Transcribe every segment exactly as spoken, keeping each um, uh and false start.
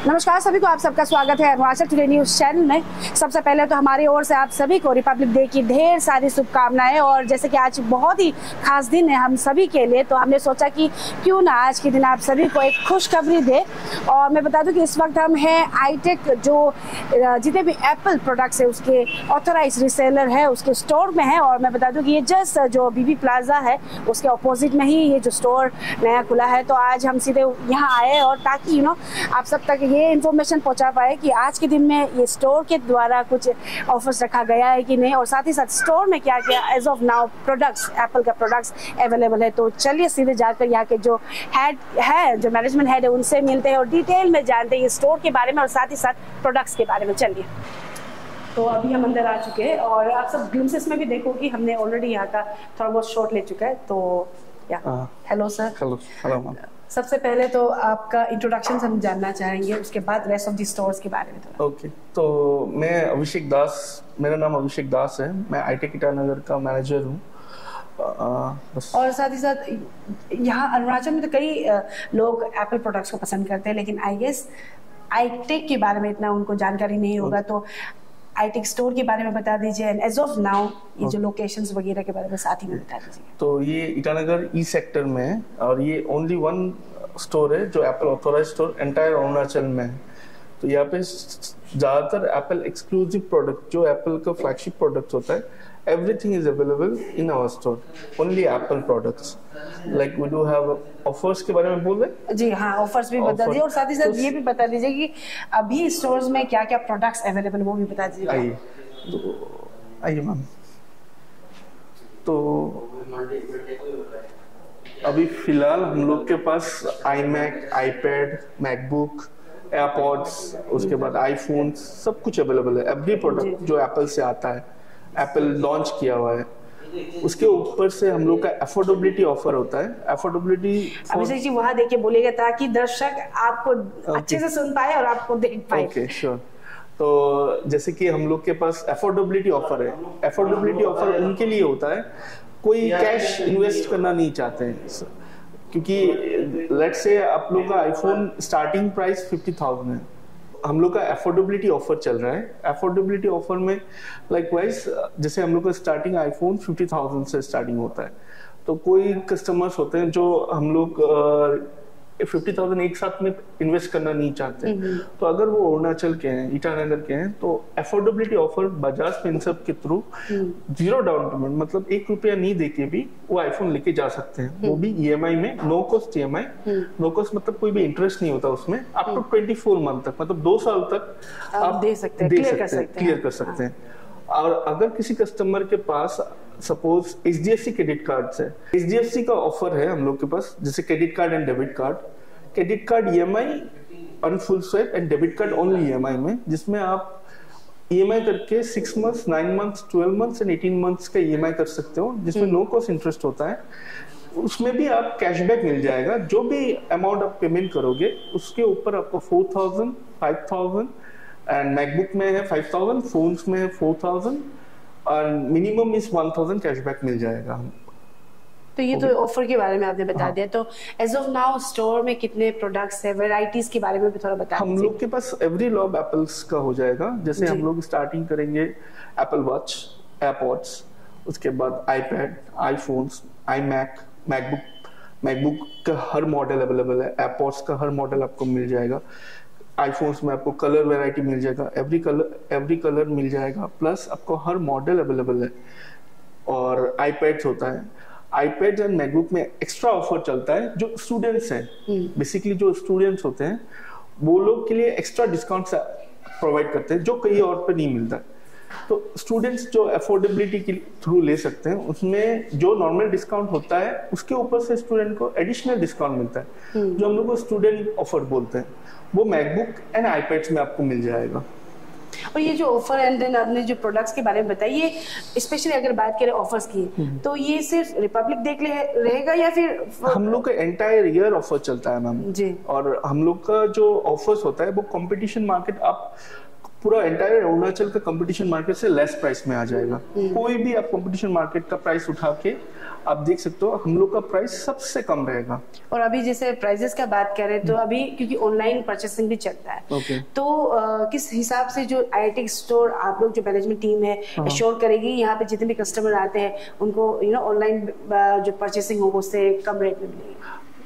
नमस्कार सभी को, आप सबका स्वागत है अरुणाचल टुडे न्यूज चैनल में। सबसे पहले तो हमारी ओर से आप सभी को रिपब्लिक डे की ढेर सारी शुभकामनाएं। और जैसे कि आज बहुत ही खास दिन है हम सभी के लिए, तो हमने सोचा कि क्यों ना आज के दिन आप सभी को एक खुशखबरी दे। और मैं बता दूं कि इस वक्त हम हैं आईटेक, जो जितने भी एप्पल प्रोडक्ट्स है उसके ऑथराइज रिसेलर है उसके स्टोर में है। और मैं बता दूं कि ये जस्ट जो बीबी प्लाजा है उसके अपोजिट में ही ये जो स्टोर नया खुला है। तो आज हम सीधे यहाँ आए और ताकि यू नो आप सब तक ये इन्फॉर्मेशन पहुंचा पाए कि आज के दिन में ये स्टोर के द्वारा कुछ ऑफर्स रखा गया है कि नहीं, और साथ ही साथ स्टोर में क्या क्या as of now products Apple का प्रोडक्ट्स अवेलेबल है। तो चलिए सीधे जाकर यहाँ के जो हेड है, जो मैनेजमेंट हेड है, उनसे मिलते हैं और डिटेल में जानते हैं ये स्टोर के बारे में और साथ ही साथ प्रोडक्ट्स के बारे में। चलिए, तो अभी हम अंदर आ चुके हैं और आप सब ग्लिम्सेस में भी देखो कि हमने ऑलरेडी यहाँ का थोड़ा बहुत शॉट ले चुका है। तो या hello sir. Hello hello ma'am. सबसे पहले तो आपका इंट्रोडक्शन हम जानना चाहेंगे, उसके बाद रेस्ट ऑफ द स्टोर्स के बारे में थोड़ा। ओके, तो मैं अभिषेक दास, मेरा नाम अभिषेक दास है, मैं आईटेक ईटानगर का मैनेजर हूँ। और साथ ही साथ यहाँ अरुणाचल में तो कई लोग एप्पल प्रोडक्ट्स को पसंद करते हैं, लेकिन आई गेस आईटेक के बारे में इतना उनको जानकारी नहीं होगा। तो आईटेक स्टोर के बारे में बता दीजिए, एंड एज ऑफ नाउ ये जो लोकेशंस वगैरह के बारे में साथ ही में बता दीजिए। तो ये ईटानगर ई सेक्टर में है और ये ओनली वन स्टोर है जो Apple authorise store entire Arunachal में है। तो यहाँ पे ज़्यादातर एप्पल एक्सक्लूसिव प्रोडक्ट, जो एप्पल का फ्लैगशिप प्रोडक्ट होता है, everything is available in our store, only Apple products. Like we do have offers के बारे में बोल रहे? जी हाँ, ऑफर्स भी बता दीजिए और साथ ही साथ ये भी बता दीजिए कि अभी स्टोर्स में क्या क्या प्रोडक्ट्स अवेलेबल वो भी बता दीजिए। आइए तो आइए मैम। तो अभी फिलहाल हम लोग के पास आईमैक, आईपैड, मैकबुक, एयरपॉड्स, उसके बाद आईफोन, सब कुछ अवेलेबल है। एवरी प्रोडक्ट जो एप्पल से आता है, एप्पल लॉन्च किया हुआ है। उसके ऊपर से हम लोग का अफोर्डेबिलिटी ऑफर होता है। अफोर्डेबिलिटी अभिषेक जी वहाँ देखिए बोलिएगा ताकि दर्शक आपको okay. अच्छे से सुन पाए और आपको देख पाए। Okay, sure. तो जैसे कि हम लोग के पास अफोर्डेबिलिटी ऑफर है। अफोर्डेबिलिटी ऑफर उनके लिए होता है कोई कैश इन्वेस्ट करना नहीं चाहते हैं, क्योंकि लेट्स से आप लोग का iPhone starting price fifty thousand है। हम लोग का अफोर्डेबिलिटी ऑफर चल रहा है। अफोर्डेबिलिटी ऑफर में लाइक वाइज जैसे हम लोग का स्टार्टिंग आईफोन फिफ्टी थाउजेंड से स्टार्टिंग होता है। तो कोई कस्टमर्स होते हैं जो हम लोग फिफ्टी थाउजेंड एक साथ में इन्वेस्ट करना नहीं चाहते, तो अगर वो अरुणाचल के हैं, ईटानगर के हैं, तो अफोर्डेबिलिटी ऑफर बजाज फिनसर्व के थ्रू जीरो डाउन पेमेंट, मतलब एक रुपया नहीं देके भी वो आईफोन लेके जा सकते हैं। वो भी ईएमआई में, no cost EMI. No cost मतलब कोई भी इंटरेस्ट नहीं होता उसमें, up to twenty four month तक, मतलब दो साल तक आप दे सकते हैं, क्लियर कर सकते हैं, क्लियर कर सकते हैं। और अगर किसी कस्टमर के पास सपोज एचडीएफसी क्रेडिट कार्ड है, एचडीएफसी का ऑफर है हम लोग के पास, जैसे credit card and debit card. Credit card EMI on full swipe and debit card only EMI में, जिसमें आप ईएमआई करके six months, nine months, twelve months and eighteen months का ईएमआई कर सकते हो, जिसमें नो कॉस्ट इंटरेस्ट होता है। उसमें भी आप कैशबैक मिल जाएगा। जो भी अमाउंट आप पेमेंट करोगे उसके ऊपर आपको four thousand, five thousand and MacBook में है फाइव थाउजेंड, फोन्स में है फोर थाउजेंड और मिनिमम इस वन थाउजेंड कैशबैक मिल जाएगा। तो ये तो ऑफर के बारे में आपने बता दिया। तो एज ऑफ नाउ स्टोर में कितने प्रोडक्ट्स है, वैरायटीज के बारे में भी थोड़ा बता दीजिए। हम लोग के पास एवरी लॉब एप्पल्स का हो जाएगा। जैसे हम लोग स्टार्टिंग करेंगे एप्पल वॉच, एयरपॉड्स, उसके बाद iPad, iPhones, iMac, MacBook. MacBook का हर मॉडल अवेलेबल है, एयरपॉड्स का हर मॉडल आपको मिल जाएगा। आईफोन्स में आपको कलर वैरायटी मिल जाएगा, एवरी कलर एवरी कलर मिल जाएगा, प्लस आपको हर मॉडल अवेलेबल है। और आईपैड्स होता है, आईपैड एंड मैकबुक में एक्स्ट्रा ऑफर चलता है। जो स्टूडेंट्स हैं, बेसिकली जो स्टूडेंट्स होते हैं, वो लोग के लिए एक्स्ट्रा डिस्काउंट प्रोवाइड करते हैं जो कहीं और पे नहीं मिलता है। तो स्टूडेंट्स जो अफोर्डेबिलिटी के थ्रू ले सकते हैं, उसमें जो नॉर्मल डिस्काउंट होता है उसके ऊपर से स्टूडेंट को एडिशनल डिस्काउंट मिलता है, जो हम लोग को स्टूडेंट ऑफर बोलते हैं। वो मैकबुक एंड आईपैड्स में आपको मिल जाएगा। और ये जो ऑफर एंड देन आपने जो प्रोडक्ट्स के बारे में बताइए, स्पेशली अगर बात करें ऑफर्स की, तो ये सिर्फ रिपब्लिक डे के लिए रहेगा या फिर हम लोग का एंटायर ईयर ऑफर चलता है मैम जी। और हम लोग का जो ऑफर्स होता है वो कंपटीशन मार्केट, आप पूरा एंटायर अरुणाचल का कंपटीशन मार्केट से लेस प्राइस में आ जाएगा। कोई भी आप कंपटीशन मार्केट का प्राइस उठा के आप देख सकते हो, हम लोग का प्राइस सबसे कम रहेगा। और अभी जैसे प्राइसेस का बात करें तो अभी क्योंकि ऑनलाइन परचेसिंग भी चलता है, okay. तो आ, किस हिसाब से जो आई स्टोर आप लोग जो मैनेजमेंट टीम है एश्योर करेगी यहाँ पे जितने भी कस्टमर आते हैं उनको यू नो ऑनलाइन जो परचेसिंग हो उससे कम रेट में मिलेगी?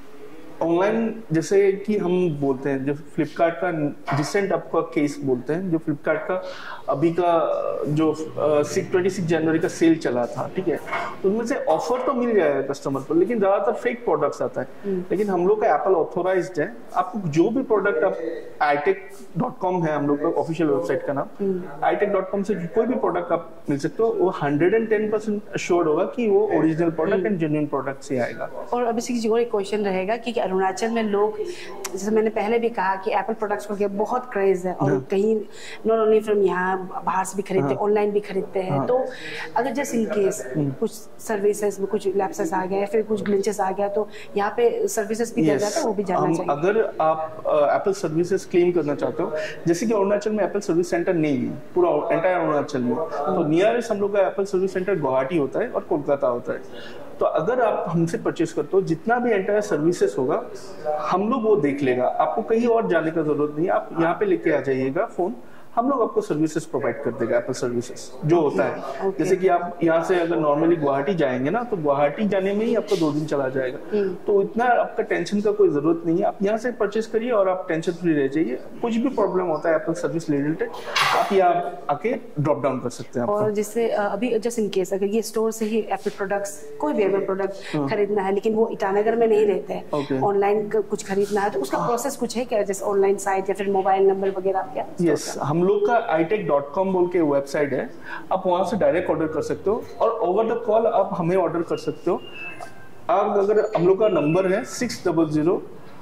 ऑनलाइन जैसे कि हम बोलते हैं, जो फ्लिपकार्ट का रिसेंट आपका केस बोलते हैं, जो फ्लिपकार्ट का अभी का जो ट्वेंटी सिक्स जनवरी का सेल चला था, ठीक है, तो उनमें से ऑफर तो मिल जाएगा कस्टमर को, लेकिन ज्यादातर फेक प्रोडक्ट्स आता है। लेकिन हम लोग का एप्पल ऑथोराइज्ड है, आपको जो भी प्रोडक्ट आप आईटेक डॉट कॉम है हम लोग का ऑफिशियल वेबसाइट का नाम, आईटेक डॉट कॉम से कोई भी प्रोडक्ट आप मिल सकते हो, वो hundred and ten percent assured होगा कि वो original product and genuine product से आएगा। और अभी किसी और एक क्वेश्चन रहेगा कि अरुणाचल में लोग, जैसे मैंने पहले भी कहा कि एप्पल प्रोडक्ट्स को बहुत क्रेज है और कहीं नॉट ओनली फ्रॉम यहाँ बाहर से भी खरीदते हैं, ऑनलाइन भी खरीदते हैं। तो अगर जैसे इन केस कुछ सर्विसेज में कुछ लैप्सेस आ गया या फिर कुछ ग्लिचेस आ गया तो यहाँ पे सर्विसेज भी कर जाता है, वो भी जानना चाहिए। अगर आप एप्पल सर्विसेज क्लेम करना चाहते हो, जैसे कि अरुणाचल में एप्पल सर्विस सेंटर नहीं है पूरा एंटायर अरुणाचल में, तो नियरेस्ट हम लोग का एप्पल सर्विस सेंटर गुवाहाटी होता है और कोलकाता होता है। तो अगर आप हमसे परचेस करते हो, जितना भी एंटायर सर्विसेज होगा हम लोग वो देख लेगा, आपको कहीं और जाने का जरूरत नहीं है, आप यहाँ पे लेके आ जाइएगा फोन, हम लोग आपको सर्विसेज प्रोवाइड कर देगा। एप्पल सर्विसेज जो होता है okay. जैसे कि आप यहाँ से अगर नॉर्मली गुवाहाटी जाएंगे ना, तो गुवाहाटी जाने में ही आपको दो दिन चला जाएगा, तो इतना आपका टेंशन का कोई जरूरत नहीं है। आप यहाँ से परचेस करिए और आप टेंशन फ्री रह जाइए। कुछ भी प्रॉब्लम होता है एप्पल सर्विस रिलेटेड, आप यहाँ आके ड्रॉप डाउन कर सकते हैं। और जिससे अभी जस्ट इन केस अगर ये स्टोर से ही एप्पल प्रोडक्ट्स, कोई भी एप्पल प्रोडक्ट खरीदना है लेकिन वो ईटानगर में नहीं रहते हैं, ऑनलाइन कुछ खरीदना है, तो उसका प्रोसेस कुछ है क्या, जैसे ऑनलाइन साइट या फिर मोबाइल नंबर वगैरह क्या? यस, हम लोग का आईटेक डॉट कॉम बोल के वेबसाइट है, आप वहां से डायरेक्ट ऑर्डर कर सकते हो और ओवर द कॉल आप हमें ऑर्डर कर सकते हो। आप अगर हम लोग का नंबर है six double zero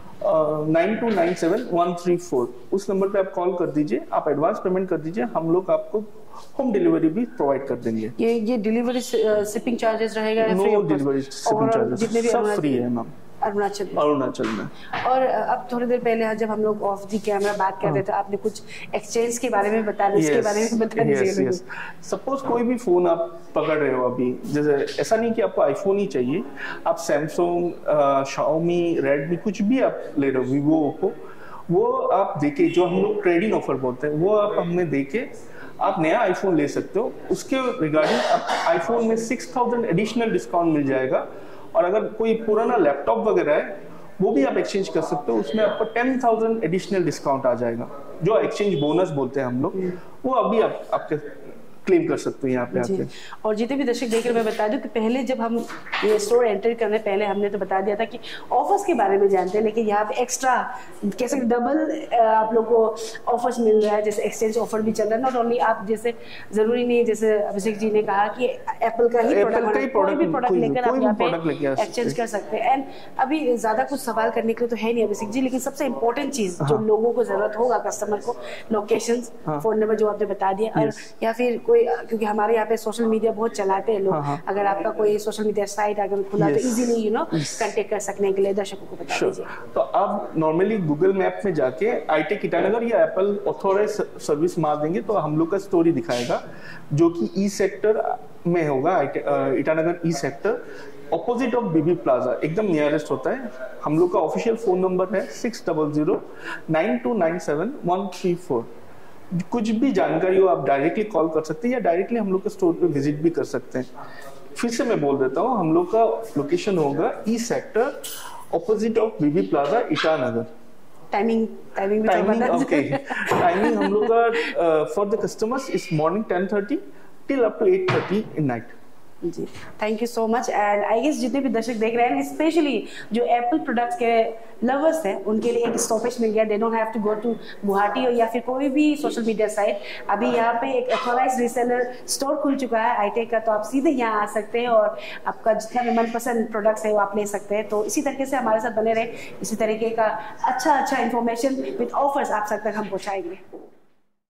nine two nine seven one three four, उस नंबर पे आप कॉल कर दीजिए, आप एडवांस पेमेंट कर दीजिए, हम लोग आपको होम डिलीवरी भी प्रोवाइड कर देंगे। ये ये डिलीवरी शिपिंग चार्जेस रहेगा? नो डिलीवरी शिपिंग चार्जेस, सब फ्री है मैम अरुणाचल में। अरुणाचल में। और अब थोड़ी देर पहले जब हम लोग ऑफ दी कैमरा बात कर रहे थे, आपने कुछ एक्सचेंज के बारे में बता रहे, इसके बारे में बता दीजिए। सपोज कोई भी फोन आप पकड़ रहे हो अभी, जैसे ऐसा नहीं कि आपको आईफोन ही चाहिए, आप सैमसंग, शाओमी, रेडमी कुछ भी आप ले रहे हो, वीवो, ओप्पो, वो आप देके, जो हम लोग ट्रेडिंग ऑफर बोलते हैं, वो आप हमें देके आप नया आईफोन ले सकते हो। उसके रिगार्डिंग आप आईफोन में सिक्स थाउजेंड एडिशनल डिस्काउंट मिल जाएगा। और अगर कोई पुराना लैपटॉप वगैरह है वो भी आप एक्सचेंज कर सकते हो, उसमें आपको टेन थाउजेंड एडिशनल डिस्काउंट आ जाएगा, जो एक्सचेंज बोनस बोलते हैं हम लोग, वो अभी आप आपके क्लेम कर सकते हो यहाँ पे आके। और जितने भी दर्शक देख रहे, मैं बता दूं कि पहले जब हम ये स्टोर एंटर करने पहले हमने तो बता दिया था कि ऑफर्स के बारे में जानते हैं, लेकिन यहाँ पे एक्स्ट्रा कैसे डबल आप लोग को ऑफर्स मिल रहा है, जैसे एक्सचेंज ऑफर भी चल रहा है। नॉट ओनली आप जैसे जरूरी नहीं, जैसे अभिषेक जी ने कहा कि एप्पल का ही प्रोडक्ट, कोई भी प्रोडक्ट लेकर आप यहाँ पे एक्सचेंज कर सकते हैं। एंड अभी ज्यादा कुछ सवाल करने के लिए तो है नहीं अभिषेक जी, लेकिन सबसे इंपॉर्टेंट चीज जो लोगों को जरूरत होगा कस्टमर को, लोकेशन, फोन नंबर जो आपने बता दिया, और या फिर क्योंकि हमारे यहाँ पे सोशल मीडिया बहुत चलाते हैं लोग, हाँ, अगर आपका कोई सोशल मीडिया साइट अगर खुला yes, तो इजीली यू नो कांटेक्ट कर सकने के लिए दर्शकों को बता दीजिए। तो आप नॉर्मली गूगल मैप में जाके आईटेक ईटानगर या एप्पल ऑथोराइज सर्विस मार देंगे तो हम लोग का स्टोरी दिखाएगा, जो कि ई सेक्टर में होगा, Itanagar E sector, opposite of BB plaza, एकदम नियरेस्ट होता है। हम लोग का ऑफिशियल फोन नंबर है six double zero nine two nine seven one three four. कुछ भी जानकारी हो आप डायरेक्टली कॉल कर सकते हैं या डायरेक्टली हम लोग के स्टोर पे विजिट भी कर सकते हैं। फिर से मैं बोल देता हूँ, हम लोग का लोकेशन होगा E sector, opposite of BB plaza, Itanagar. Timing timing timing okay timing हम लोग का for the customers is morning ten thirty till up to eight thirty in night. जी, thank you so much. And I guess जितने भी दर्शक देख रहे हैं, स्पेशली जो एप्पल प्रोडक्ट्स के लवर्स हैं, उनके लिए एक स्टॉपेज मिल गया। They don't have to go to Guwahati या फिर कोई भी सोशल मीडिया साइट। अभी यहाँ पे एक ऑथराइज्ड रीसेलर स्टोर खुल चुका है आईटेक का, तो आप सीधे यहाँ आ सकते हैं और आपका जितना भी मनपसंद प्रोडक्ट्स है वो आप ले सकते हैं। तो इसी तरीके से हमारे साथ बने रहे, इसी तरीके का अच्छा अच्छा इन्फॉर्मेशन विद ऑफर्स आप सब तक हम पहुँचाएंगे।